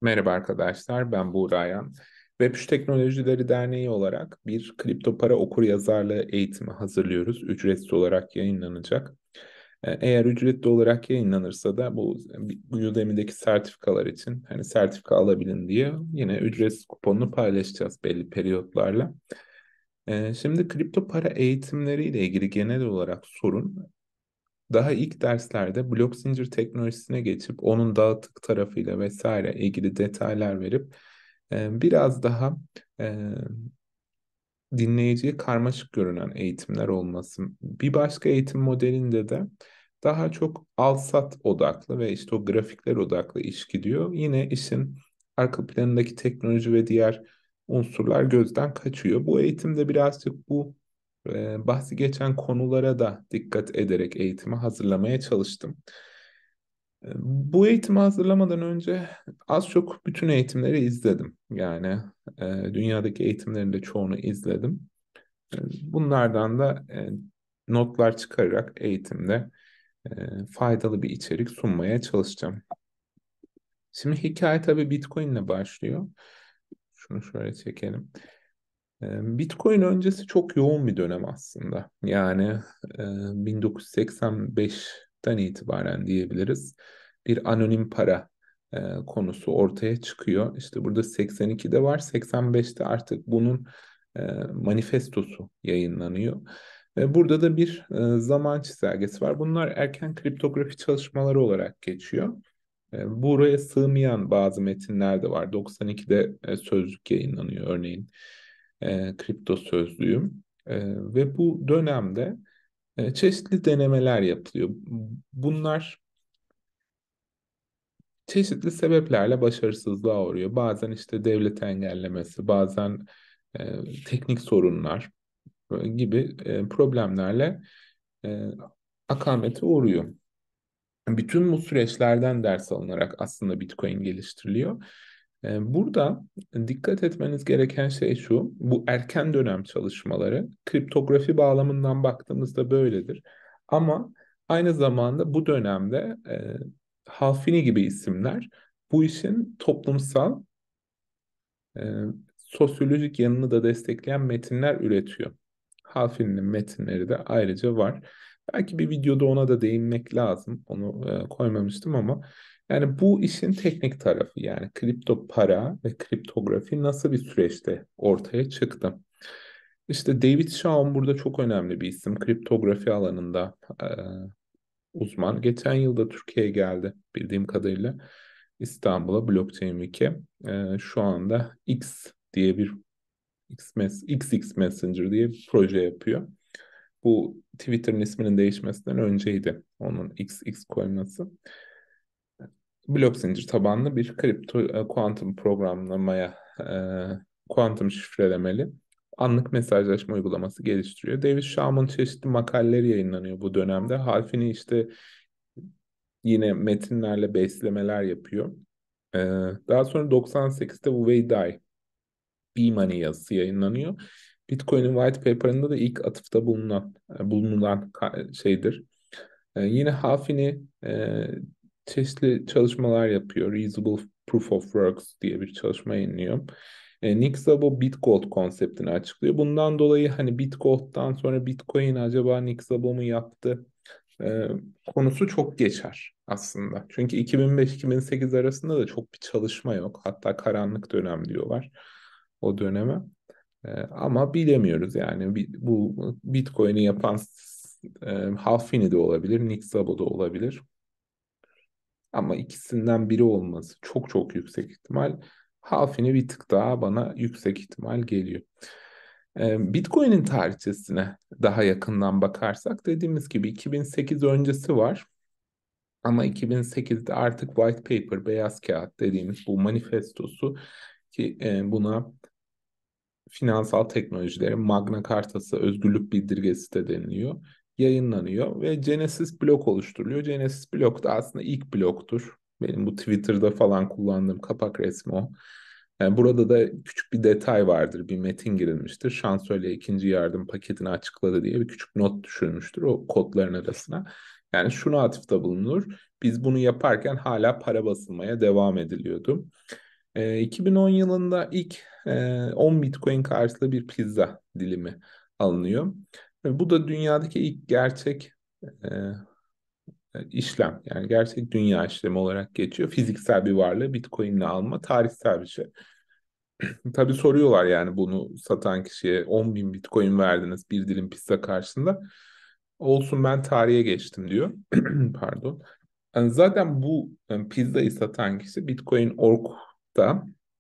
Merhaba arkadaşlar, ben Buğrayan. Web3 Teknolojileri Derneği olarak bir kripto para okuryazarlığı eğitimi hazırlıyoruz. Ücretsiz olarak yayınlanacak. Eğer ücretli olarak yayınlanırsa da bu Udemy'deki sertifikalar için hani sertifika alabilin diye yine ücretsiz kuponunu paylaşacağız belli periyotlarla. Şimdi kripto para eğitimleriyle ilgili genel olarak sorun daha ilk derslerde blok zincir teknolojisine geçip onun dağıtık tarafıyla vesaire ilgili detaylar verip biraz daha e, dinleyiciye karmaşık görünen eğitimler olması. Bir başka eğitim modelinde de daha çok al-sat odaklı ve işte o grafikler odaklı iş gidiyor. Yine işin arka planındaki teknoloji ve diğer unsurlar gözden kaçıyor. Bu eğitimde birazcık bahsi geçen konulara da dikkat ederek eğitimi hazırlamaya çalıştım. Bu eğitimi hazırlamadan önce az çok bütün eğitimleri izledim. Yani dünyadaki eğitimlerin de çoğunu izledim. Bunlardan da notlar çıkararak eğitimde faydalı bir içerik sunmaya çalışacağım. Şimdi hikaye tabii Bitcoin ile başlıyor. Şunu şöyle çekelim. Bitcoin öncesi çok yoğun bir dönem aslında. Yani 1985'ten itibaren diyebiliriz. Bir anonim para konusu ortaya çıkıyor. İşte burada 82'de var, 85'te artık bunun e, manifestosu yayınlanıyor. Ve burada da bir zaman çizelgesi var. Bunlar erken kriptografi çalışmaları olarak geçiyor. Buraya sığmayan bazı metinler de var. 92'de sözlük yayınlanıyor örneğin kripto sözlüğüm. Ve bu dönemde çeşitli denemeler yapılıyor. Bunlar çeşitli sebeplerle başarısızlığa uğruyor. Bazen işte devlet engellemesi, bazen teknik sorunlar gibi problemlerle e, akamete uğruyor. Bütün bu süreçlerden ders alınarak aslında Bitcoin geliştiriliyor. Burada dikkat etmeniz gereken şey şu, bu erken dönem çalışmaları kriptografi bağlamından baktığımızda böyledir. Ama aynı zamanda bu dönemde Halfini gibi isimler bu işin toplumsal, e, sosyolojik yanını da destekleyen metinler üretiyor. Halfini'nin metinleri de ayrıca var. Belki bir videoda ona da değinmek lazım. Onu koymamıştım ama yani bu işin teknik tarafı yani kripto para ve kriptografi nasıl bir süreçte ortaya çıktı. İşte David Shaum burada çok önemli bir isim. Kriptografi alanında uzman. Geçen yılda Türkiye'ye geldi bildiğim kadarıyla. İstanbul'a Blockchain Week'e. Şu anda XX Messenger diye bir proje yapıyor. Bu Twitter'ın isminin değişmesinden önceydi onun XX koyması. Blok zincir tabanlı bir kripto kuantum programlamaya kuantum şifrelemeli anlık mesajlaşma uygulaması geliştiriyor. David Shaum'un çeşitli makaleleri yayınlanıyor bu dönemde. Halfini işte yine metinlerle beslemeler yapıyor. Ee, Daha sonra 98'de Wu Wei B-Money yazısı yayınlanıyor. Bitcoin'in white paper'ında da ilk atıfta bulunan şeydir. Yine Hafini çeşitli çalışmalar yapıyor. Reusable Proof of Works diye bir çalışma yayınlıyor. Nick Szabo Bitgold konseptini açıklıyor. Bundan dolayı hani Bitgold'dan sonra Bitcoin acaba Nick Szabo mu yaptı? e, Konusu çok geçer aslında. Çünkü 2005-2008 arasında da çok bir çalışma yok. Hatta karanlık dönem diyorlar o döneme. Ama bilemiyoruz yani bu Bitcoin'i yapan Halfini de olabilir, Nick Szabo da olabilir. Ama ikisinden biri olması çok çok yüksek ihtimal. Halfini bir tık daha bana yüksek ihtimal geliyor. Bitcoin'in tarihçesine daha yakından bakarsak dediğimiz gibi 2008 öncesi var. Ama 2008'de artık white paper, beyaz kağıt dediğimiz bu manifestosu ki buna finansal teknolojilerin Magna Cartası, özgürlük bildirgesi de deniliyor. Yayınlanıyor ve Genesis blok oluşturuluyor. Genesis blok da aslında ilk bloktur. Benim bu Twitter'da falan kullandığım kapak resmi o. Burada da küçük bir detay vardır. Bir metin girilmiştir. Şansölye ikinci yardım paketini açıkladı diye bir küçük not düşürmüştür o kodların arasına. Yani şunu atıfta bulunur. Biz bunu yaparken hala para basılmaya devam ediliyordu. 2010 yılında ilk 10 Bitcoin karşılığı bir pizza dilimi alınıyor. Bu da dünyadaki ilk gerçek e, işlem. Yani gerçek dünya işlemi olarak geçiyor. Fiziksel bir varlığı Bitcoin'le alma tarihsel bir şey. Tabii soruyorlar yani bunu satan kişiye 10 bin Bitcoin verdiniz bir dilim pizza karşısında. Olsun ben tarihe geçtim diyor. Pardon. Yani zaten bu pizzayı satan kişi Bitcoin.org'da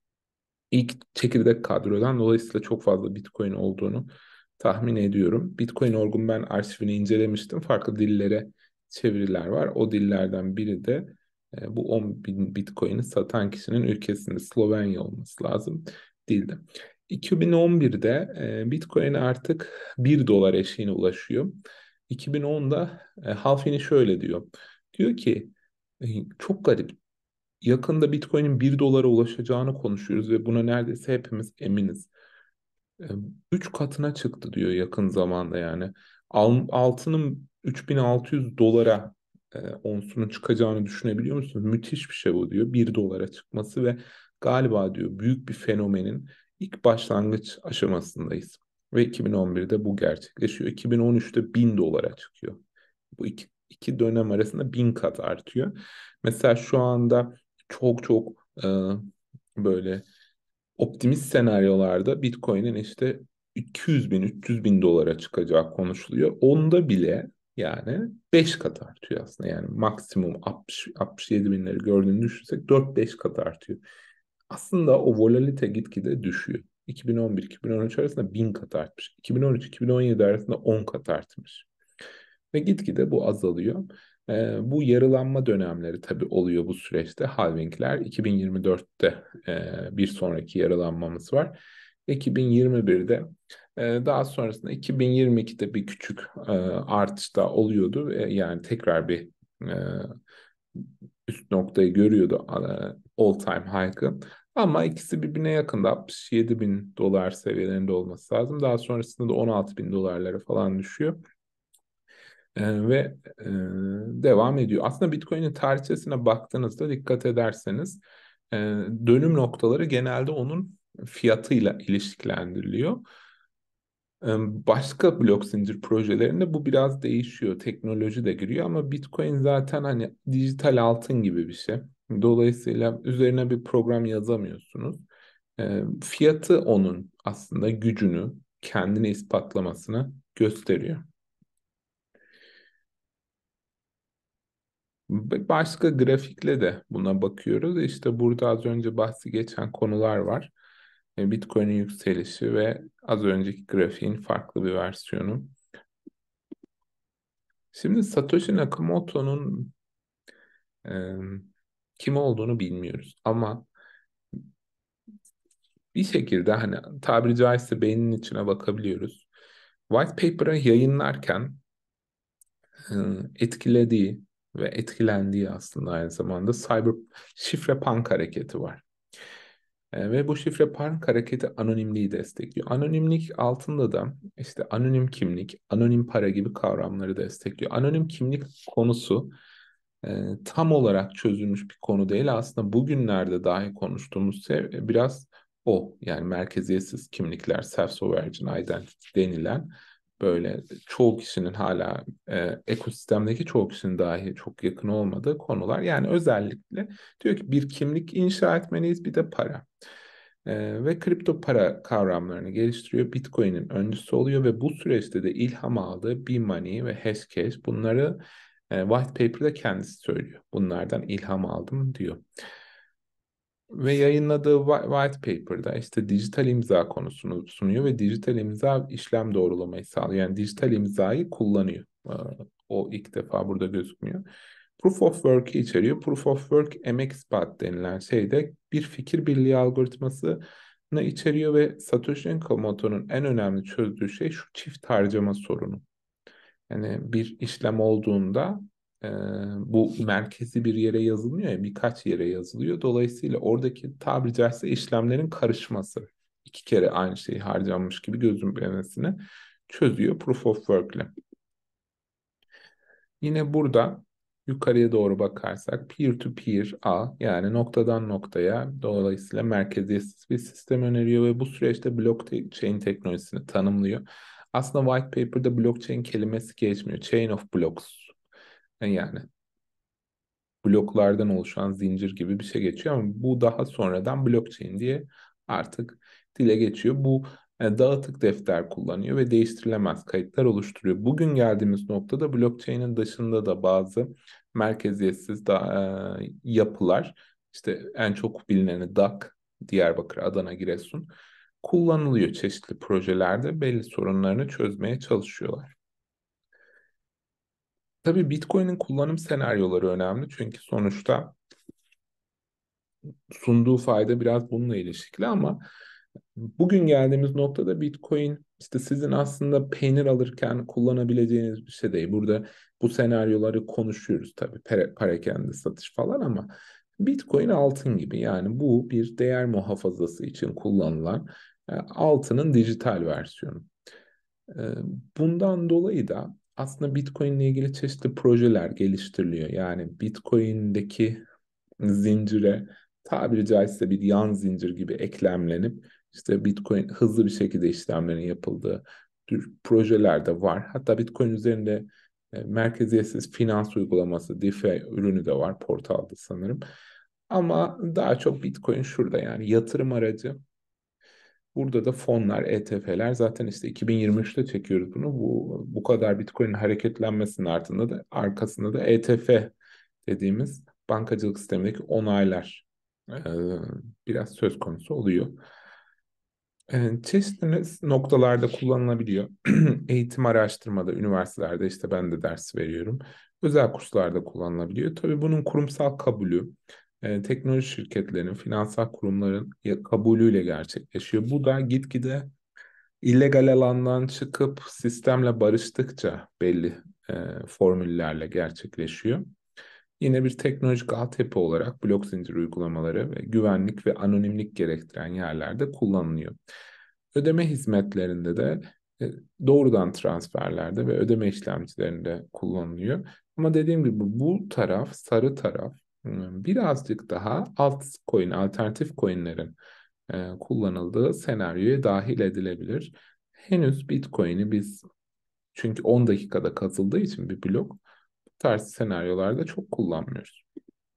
ilk çekirdek kadrodan, dolayısıyla çok fazla Bitcoin olduğunu tahmin ediyorum. Bitcoin.org'un ben arşivini incelemiştim. Farklı dillere çeviriler var. O dillerden biri de bu 10 bin Bitcoin'i satan kişinin ülkesinde Slovenya olması lazım. Dilde. 2011'de Bitcoin artık 1 dolar eşiğine ulaşıyor. 2010'da Halfini şöyle diyor. Diyor ki çok garip. Yakında Bitcoin'in 1 dolara ulaşacağını konuşuyoruz ve buna neredeyse hepimiz eminiz. 3 katına çıktı diyor yakın zamanda yani. Altının 3600 dolara onsunun çıkacağını düşünebiliyor musunuz? Müthiş bir şey bu diyor. 1 dolara çıkması ve galiba diyor büyük bir fenomenin ilk başlangıç aşamasındayız. Ve 2011'de bu gerçekleşiyor. 2013'te 1000 dolara çıkıyor. Bu iki dönem arasında 1000 kat artıyor. Mesela şu anda çok çok böyle optimist senaryolarda Bitcoin'in işte 200 bin, 300 bin dolara çıkacağı konuşuluyor. Onda bile yani 5 kat artıyor aslında. Yani maksimum 60, 67 binleri gördüğünü düşünsek 4-5 kat artıyor. Aslında o volatilite gitgide düşüyor. 2011-2013 arasında 1000 kat artmış. 2013-2017 arasında 10 kat artmış. Ve gitgide bu azalıyor. Bu yarılanma dönemleri tabii oluyor bu süreçte. Halvingler 2024'te bir sonraki yarılanmamız var. 2021'de daha sonrasında 2022'de bir küçük artış da oluyordu. Yani tekrar bir e, üst noktayı görüyordu all time high'ı. Ama ikisi birbirine yakında 67 bin dolar seviyelerinde olması lazım. Daha sonrasında da 16 bin dolarlara falan düşüyor. Ve devam ediyor. Aslında Bitcoin'in tarihçesine baktığınızda dikkat ederseniz e, dönüm noktaları genelde onun fiyatıyla ilişkilendiriliyor. Başka blok zincir projelerinde bu biraz değişiyor. Teknoloji de giriyor ama Bitcoin zaten hani dijital altın gibi bir şey. Dolayısıyla üzerine bir program yazamıyorsunuz. Fiyatı onun aslında gücünü, kendini ispatlamasını gösteriyor. Başka grafikle de buna bakıyoruz. İşte burada az önce bahsi geçen konular var. Bitcoin'in yükselişi ve az önceki grafiğin farklı bir versiyonu. Şimdi Satoshi Nakamoto'nun e, kim olduğunu bilmiyoruz. Ama bir şekilde hani tabiri caizse beyninin içine bakabiliyoruz. White Paper'ı yayınlarken e, etkilediği ve etkilendiği aslında aynı zamanda şifre punk hareketi var. Ve bu şifre punk hareketi anonimliği destekliyor. Anonimlik altında da işte anonim kimlik, anonim para gibi kavramları destekliyor. Anonim kimlik konusu tam olarak çözülmüş bir konu değil. Aslında bugünlerde dahi konuştuğumuz şey biraz o. Yani merkeziyetsiz kimlikler, self-sovereign identity denilen böyle çoğu kişinin hala ekosistemdeki çoğu kişinin dahi çok yakın olmadığı konular. Yani özellikle diyor ki bir kimlik inşa etmeliyiz bir de para. Ve kripto para kavramlarını geliştiriyor. Bitcoin'in öncüsü oluyor ve bu süreçte de ilham aldığı B-Money ve Hashcash bunları White Paper'da kendisi söylüyor. Bunlardan ilham aldım diyor. Ve yayınladığı White Paper'da işte dijital imza konusunu sunuyor ve dijital imza işlem doğrulamayı sağlıyor. Yani dijital imzayı kullanıyor. O ilk defa burada gözükmüyor. Proof of Work'ı içeriyor. Proof of Work emek ispat denilen şeyde bir fikir birliği algoritmasını içeriyor ve Satoshi Nakamoto'nun en önemli çözdüğü şey şu çift harcama sorunu. Yani bir işlem olduğunda e, bu merkezi bir yere yazılmıyor ya birkaç yere yazılıyor. Dolayısıyla oradaki tabiri caizse işlemlerin karışması. İki kere aynı şey harcanmış gibi gözükmemesini çözüyor Proof of Work'le. Yine burada yukarıya doğru bakarsak peer to peer ağ, yani noktadan noktaya, dolayısıyla merkeziyetsiz bir sistem öneriyor ve bu süreçte blockchain teknolojisini tanımlıyor. Aslında white paper'da blockchain kelimesi geçmiyor. Chain of blocks. Yani bloklardan oluşan zincir gibi bir şey geçiyor, ama bu daha sonradan blockchain diye artık dile geçiyor. Bu dağıtık defter kullanıyor ve değiştirilemez kayıtlar oluşturuyor. Bugün geldiğimiz noktada blockchain'in dışında da bazı merkeziyetsiz yapılar, işte en çok bilineni DAG, Diyarbakır, Adana, Giresun, kullanılıyor çeşitli projelerde, belli sorunlarını çözmeye çalışıyorlar. Tabii Bitcoin'in kullanım senaryoları önemli, çünkü sonuçta sunduğu fayda biraz bununla ilişkili, ama bugün geldiğimiz noktada Bitcoin işte sizin aslında peynir alırken kullanabileceğiniz bir şey değil. Burada bu senaryoları konuşuyoruz tabii, perakende satış falan, ama Bitcoin altın gibi, yani bu bir değer muhafazası için kullanılan altının dijital versiyonu. E, Bundan dolayı da aslında Bitcoin ile ilgili çeşitli projeler geliştiriliyor. Yani Bitcoin'deki zincire tabiri caizse bir yan zincir gibi eklemlenip işte Bitcoin hızlı bir şekilde işlemlerin yapıldığı projeler de var. Hatta Bitcoin üzerinde merkeziyetsiz finans uygulaması DeFi ürünü de var portalda sanırım. Ama daha çok Bitcoin şurada, yani yatırım aracı. Burada da fonlar, ETF'ler, zaten işte 2023'te çekiyoruz bunu. Bu kadar Bitcoin'in hareketlenmesinin arkasında da ETF dediğimiz bankacılık sistemindeki onaylar e, biraz söz konusu oluyor. Çeşitli noktalarda kullanılabiliyor. Eğitim araştırmada, üniversitelerde işte ben de ders veriyorum. Özel kurslarda kullanılabiliyor. Tabii bunun kurumsal kabulü, teknoloji şirketlerinin, finansal kurumların kabulüyle gerçekleşiyor. Bu da gitgide illegal alandan çıkıp sistemle barıştıkça belli formüllerle gerçekleşiyor. Yine bir teknolojik altyapı olarak blok zincir uygulamaları ve güvenlik ve anonimlik gerektiren yerlerde kullanılıyor. Ödeme hizmetlerinde de e, doğrudan transferlerde ve ödeme işlemcilerinde kullanılıyor. Ama dediğim gibi bu taraf, sarı taraf, birazcık daha altcoin, alternatif coinlerin kullanıldığı senaryoya dahil edilebilir. Henüz Bitcoin'i biz, çünkü 10 dakikada kazıldığı için bir blok, bu tarz senaryolarda çok kullanmıyoruz.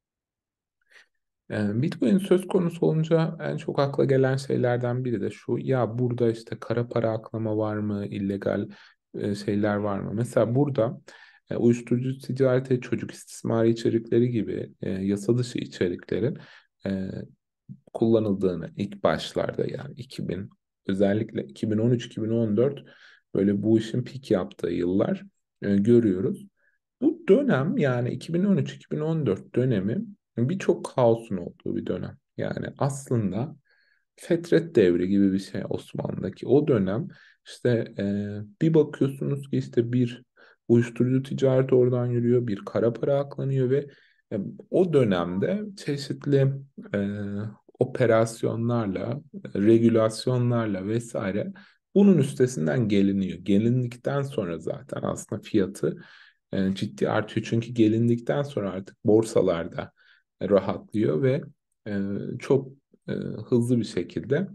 Bitcoin söz konusu olunca en çok akla gelen şeylerden biri de şu: ya burada işte kara para aklama var mı, illegal şeyler var mı? Mesela burada uyuşturucu ticareti, çocuk istismarı içerikleri gibi yasa dışı içeriklerin e, kullanıldığını ilk başlarda, yani 2000, özellikle 2013-2014 böyle bu işin pik yaptığı yıllar görüyoruz. Bu dönem, yani 2013-2014 dönemi birçok kaosun olduğu bir dönem. Yani aslında Fetret devri gibi bir şey Osmanlı'daki. O dönem işte bir bakıyorsunuz ki işte bir uyuşturucu ticareti oradan yürüyor, bir kara para aklanıyor ve e, o dönemde çeşitli e, operasyonlarla, regülasyonlarla vesaire bunun üstesinden geliniyor. Gelindikten sonra zaten aslında fiyatı ciddi artıyor. Çünkü gelindikten sonra artık borsalarda rahatlıyor ve çok hızlı bir şekilde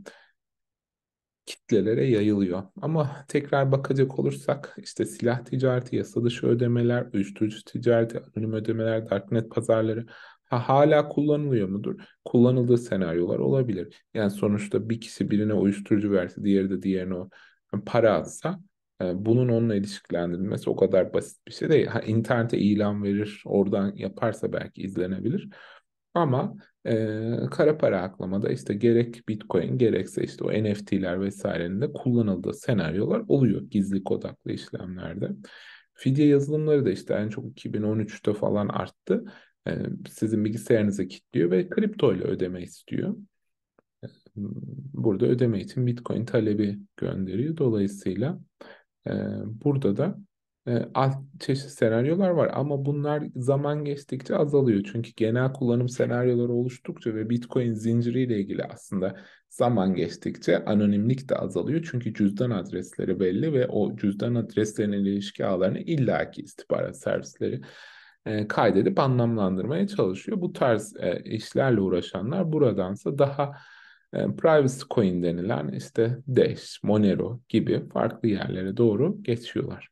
kitlelere yayılıyor. Ama tekrar bakacak olursak işte silah ticareti, yasa dışı ödemeler, uyuşturucu ticareti, anonim ödemeler, darknet pazarları hala kullanılıyor mudur? Kullanıldığı senaryolar olabilir. Yani sonuçta bir kişi birine uyuşturucu verse, diğeri de diğerine o para atsa, bunun onunla ilişkilendirilmesi o kadar basit bir şey değil. Ha, internete ilan verir, oradan yaparsa belki izlenebilir. Ama kara para aklamada işte gerek Bitcoin gerekse işte o NFT'ler vesairenin de kullanıldığı senaryolar oluyor gizlilik odaklı işlemlerde. Fidye yazılımları da işte en çok 2013'te falan arttı. Sizin bilgisayarınıza kilitliyor ve kripto ile ödeme istiyor. Burada ödeme için Bitcoin talebi gönderiyor. Dolayısıyla ee, burada da alt çeşit senaryolar var, ama bunlar zaman geçtikçe azalıyor. Çünkü genel kullanım senaryoları oluştukça ve Bitcoin zinciriyle ilgili aslında zaman geçtikçe anonimlik de azalıyor. Çünkü cüzdan adresleri belli ve o cüzdan adreslerine ilişki ağlarını illaki istihbarat servisleri kaydedip anlamlandırmaya çalışıyor. Bu tarz işlerle uğraşanlar buradansa daha privacy coin denilen işte Dash, Monero gibi farklı yerlere doğru geçiyorlar.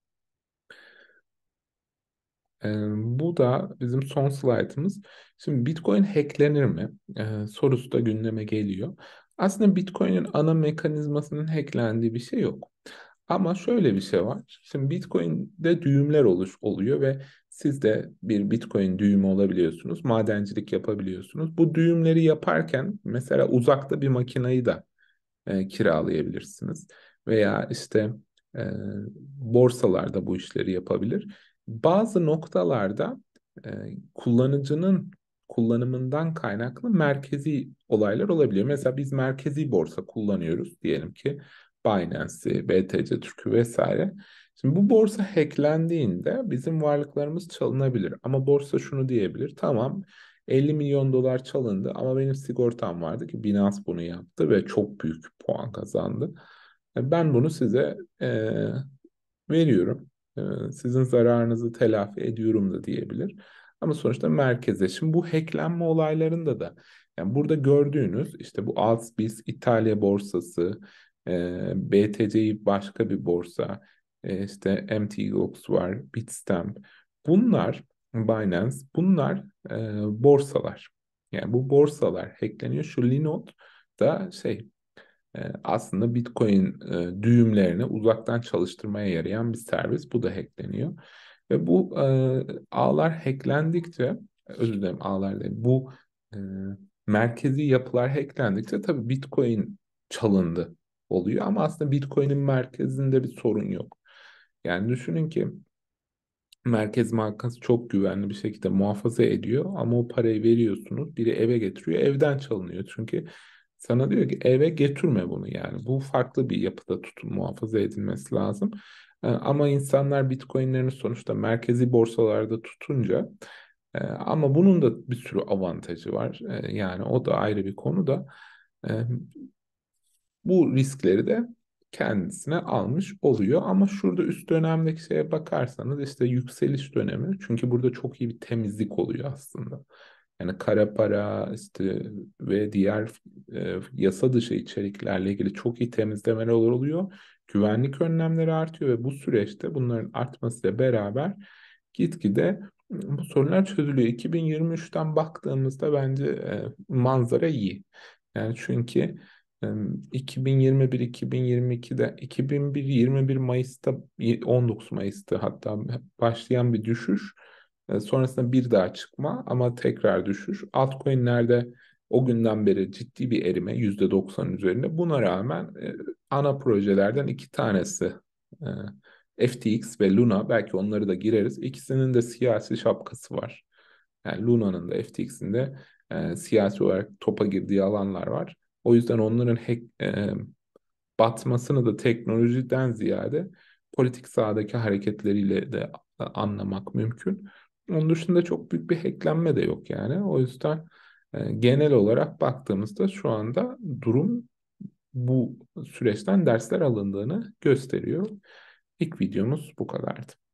Bu da bizim son slaytımız. Şimdi Bitcoin hacklenir mi? Sorusu da gündeme geliyor. Aslında Bitcoin'in ana mekanizmasının hacklendiği bir şey yok. Ama şöyle bir şey var. Şimdi Bitcoin'de düğümler oluyor ve siz de bir Bitcoin düğümü olabiliyorsunuz. Madencilik yapabiliyorsunuz. Bu düğümleri yaparken mesela uzakta bir makinayı da kiralayabilirsiniz. Veya işte e, borsalarda bu işleri yapabilir. Bazı noktalarda e, kullanıcının kullanımından kaynaklı merkezi olaylar olabiliyor. Mesela biz merkezi borsa kullanıyoruz diyelim ki Binance'i, BTC Türk'ü vesaire. Şimdi bu borsa hacklendiğinde bizim varlıklarımız çalınabilir. Ama borsa şunu diyebilir. Tamam, 50 milyon dolar çalındı ama benim sigortam vardı ki Binance bunu yaptı ve çok büyük puan kazandı. Ben bunu size veriyorum. Sizin zararınızı telafi ediyorum da diyebilir. Ama sonuçta merkeze. Şimdi bu hacklenme olaylarında da yani burada gördüğünüz işte bu Altbis İtalya borsası, BTC'yi başka bir borsa, işte MTGOX var, Bitstamp. Bunlar Binance, bunlar borsalar. Yani bu borsalar hackleniyor. Şu Linode da aslında Bitcoin düğümlerini uzaktan çalıştırmaya yarayan bir servis. Bu da hackleniyor. Ve bu ağlar hacklendikçe, özür dilerim ağlar değil, bu e, merkezi yapılar hacklendikçe tabii Bitcoin çalındı oluyor. Ama aslında Bitcoin'in merkezinde bir sorun yok. Yani düşünün ki Merkez Bankası çok güvenli bir şekilde muhafaza ediyor ama o parayı veriyorsunuz, biri eve getiriyor, evden çalınıyor. Çünkü sana diyor ki eve getirme bunu yani. Bu farklı bir yapıda muhafaza edilmesi lazım. Ama insanlar Bitcoin'lerini sonuçta merkezi borsalarda tutunca ama bunun da bir sürü avantajı var. Yani o da ayrı bir konu da. E, Bu riskleri de kendisine almış oluyor. Ama şurada üst dönemdeki şeye bakarsanız işte yükseliş dönemi. Çünkü burada çok iyi bir temizlik oluyor aslında. Yani kara para işte ve diğer yasa dışı içeriklerle ilgili çok iyi temizlemeler oluyor. Güvenlik önlemleri artıyor ve bu süreçte bunların artmasıyla beraber gitgide bu sorunlar çözülüyor. 2023'ten baktığımızda bence manzara iyi. Yani çünkü 2021-2022'de 2021 Mayıs'ta 19 Mayıs'ta hatta başlayan bir düşüş. Sonrasında bir daha çıkma ama tekrar düşüş. Altcoin'lerde o günden beri ciddi bir erime %90 üzerinde. Buna rağmen ana projelerden iki tanesi FTX ve Luna, belki onları da gireriz. İkisinin de siyasi şapkası var. Yani Luna'nın da FTX'in de siyasi olarak topa girdiği alanlar var. O yüzden onların batmasını da teknolojiden ziyade politik sahadaki hareketleriyle de anlamak mümkün. Onun dışında çok büyük bir hacklenme de yok yani. O yüzden genel olarak baktığımızda şu anda durum bu süreçten dersler alındığını gösteriyor. İlk videomuz bu kadardı.